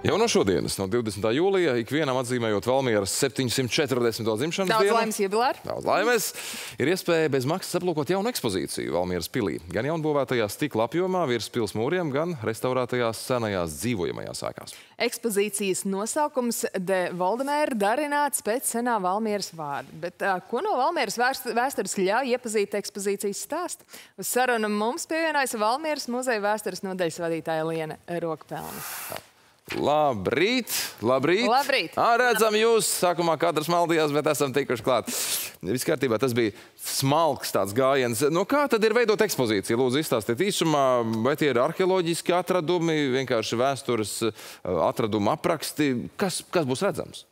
Jau no šodienas, no 20. jūlija, ikvienam atzīmējot Valmieras 740. dzimšanas dienu. Daudz laimes jubilāru. Daudz laimes. Ir iespēja bez maksas aplūkot jaunu ekspozīciju Valmieras pilī. Gan jaunbūvētajā stikla apjomā virs pils mūriem, gan restaurētajās senajās dzīvojamajās ēkās. Ekspozīcijas nosaukums De Voldemēra darināts pēc senā Valmieras vārda. Bet ko no Valmieras vēstures ļauj iepazīt ekspozīcijas stāstu? Uz sarunu mums pievienojas Valmieras muzeja vēstures nodaļas vadītāja Liena Rokpelne. Labrīt! Labrīt! Labrīt! Redzam jūs, sākumā katrs maldījās, bet esam tikuši klāt. Viss kārtībā, tas bija smalks tāds gājiens. No kā tad ir veidot ekspozīciju? Lūdzu, izstāstiet īsumā, vai tie ir arheoloģiski atradumi, vienkārši vēstures atradumu apraksti? Kas būs redzams?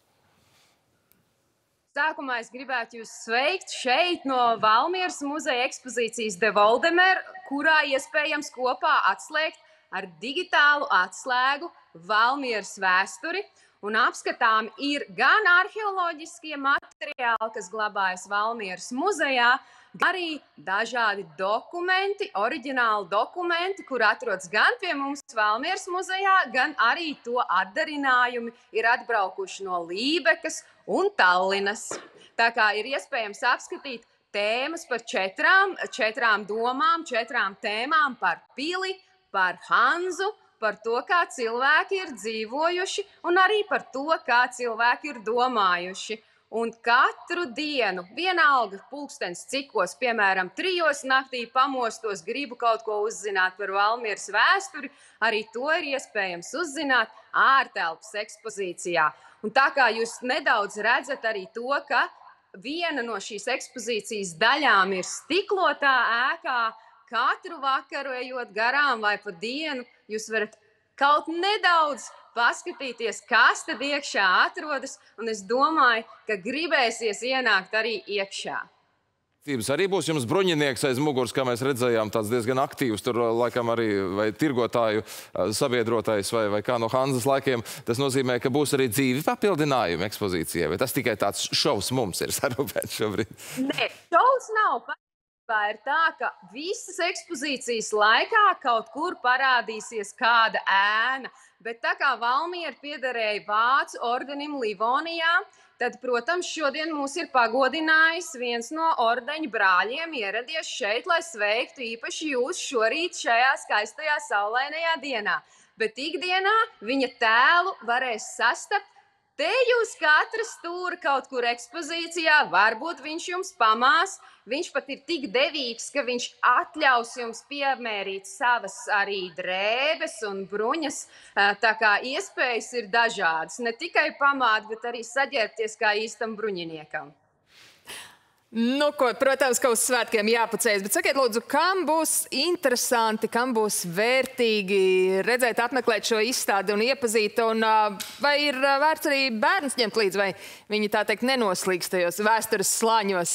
Sākumā es gribētu jūs sveikt šeit no Valmieras muzeja ekspozīcijas De Voldemēra, kurā iespējams kopā atslēgt ar digitālu atslēgu Valmieras vēsturi. Un apskatām ir gan arheoloģiskie materiāli, kas glabājas Valmieras muzejā, gan arī dažādi dokumenti, oriģināli dokumenti, kur atrodas gan pie mums Valmieras muzejā, gan arī to atdarinājumi ir atbraukuši no Lībekas un Tallinas. Tā kā ir iespējams apskatīt tēmas par četrām domām, četrām tēmām par pili, par Hanzu, par to, kā cilvēki ir dzīvojuši, un arī par to, kā cilvēki ir domājuši. Un katru dienu, vienalga pulkstens cikos, piemēram, 3 naktī pamostos, gribu kaut ko uzzināt par Valmieras vēsturi, arī to ir iespējams uzzināt ārtelpas ekspozīcijā. Un tā kā jūs nedaudz redzat arī to, ka viena no šīs ekspozīcijas daļām ir stiklotā ēkā, katru vakaru ejot garām vai pa dienu, jūs varat kaut nedaudz paskatīties, kas tad iekšā atrodas, un es domāju, ka gribēsies ienākt arī iekšā. Arī būs jums bruņinieks aiz muguras, kā mēs redzējām, tāds diezgan aktīvs, tur laikam arī vai tirgotāju sabiedrotais vai kā no Hanzas laikiem. Tas nozīmē, ka būs arī dzīvi papildinājumi ekspozīcijai, vai tas tikai tāds šovs mums ir sarūpēts šobrīd? Nē, šovs nav. Ir tā, ka visas ekspozīcijas laikā kaut kur parādīsies kāda ēna, bet tā kā Valmiera piederēja Vācu ordenim Livonijā, tad, protams, šodien mūs ir pagodinājis viens no ordeņa brāļiem ieradies šeit, lai sveiktu īpaši jūs šorīt šajā skaistajā saulainajā dienā. Bet ikdienā viņa tēlu varēs sastapt. Te jūs katrs stūra kaut kur ekspozīcijā, varbūt viņš jums pamās, viņš pat ir tik devīgs, ka viņš atļaus jums piemērīt savas arī drēbes un bruņas, tā kā iespējas ir dažādas, ne tikai pamāt, bet arī saģērbties kā īstam bruņiniekam. Nu, ko, protams, ka uz svētkiem jāpacējas, bet sakiet, lūdzu, kam būs interesanti, kam būs vērtīgi redzēt, apmeklēt šo izstādi un iepazīt, un vai ir vērts arī bērns ņemt līdzi, vai viņi tā teikt nenoslīgs tajos vēstures slāņos?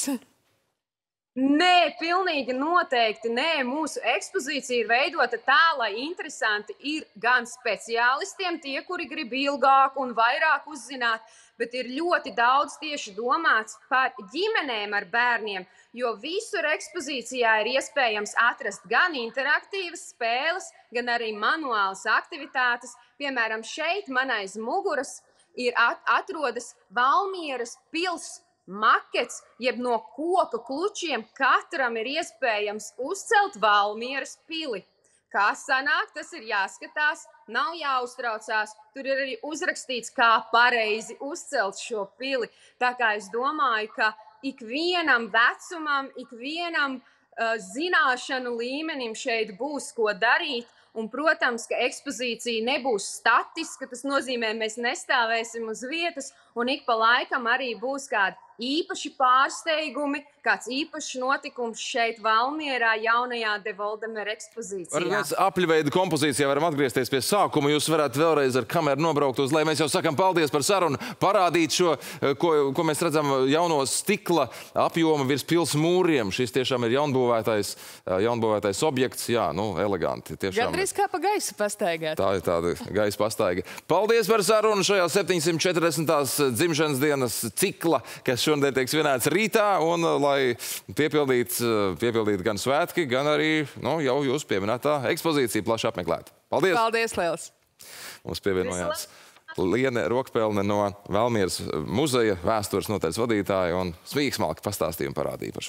Nē, pilnīgi noteikti nē. Mūsu ekspozīcija ir veidota tā, lai interesanti ir gan speciālistiem, tie, kuri grib ilgāk un vairāk uzzināt, bet ir ļoti daudz tieši domāts par ģimenēm ar bērniem, jo visur ekspozīcijā ir iespējams atrast gan interaktīvas spēles, gan arī manuālas aktivitātes. Piemēram, šeit man aiz muguras atrodas Valmieras pils makets, jeb no koka klučiem katram ir iespējams uzcelt Valmieras pili. Kā sanāk, tas ir jāskatās, nav jāuztraucās, tur ir arī uzrakstīts, kā pareizi uzcelt šo pili. Tā kā es domāju, ka ikvienam vecumam, ikvienam zināšanu līmenim šeit būs ko darīt. Un, protams, ka ekspozīcija nebūs statiska, tas nozīmē, mēs nestāvēsim uz vietas, un ik pa laikam arī būs kādi īpaši pārsteigumi, kāds īpašs notikums šeit Valmierā jaunajā De Voldemēra ekspozīcijā. Mēs apļveida kompozīcijā varam atgriezties pie sākuma. Jūs varētu vēlreiz ar kameru nobraukt uz, lai mēs jau sakam paldies par sarunu, parādīt šo, ko mēs redzam jauno stikla apjomu virs pils mūriem. Šis tiešām ir jaunbūvētais objekts. Jā, nu, eleganti. Gandrīz kā pa gaisu pastaigāt. Tā ir tāda gaisa pastaiga. Paldies par sarunu šajā 740. dzimšanas dienas cikla, kas šodien tiek svinēts rītā, un lai piepildīt gan svētki, gan arī jau jūs pieminētā ekspozīcija plaši apmeklēt. Paldies! Paldies, liels! Mums pievienojās Liene Rokpelne no Valmieras muzeja vēstures nodaļas vadītāja un smīksmalki pastāstīja un parādīja par šo.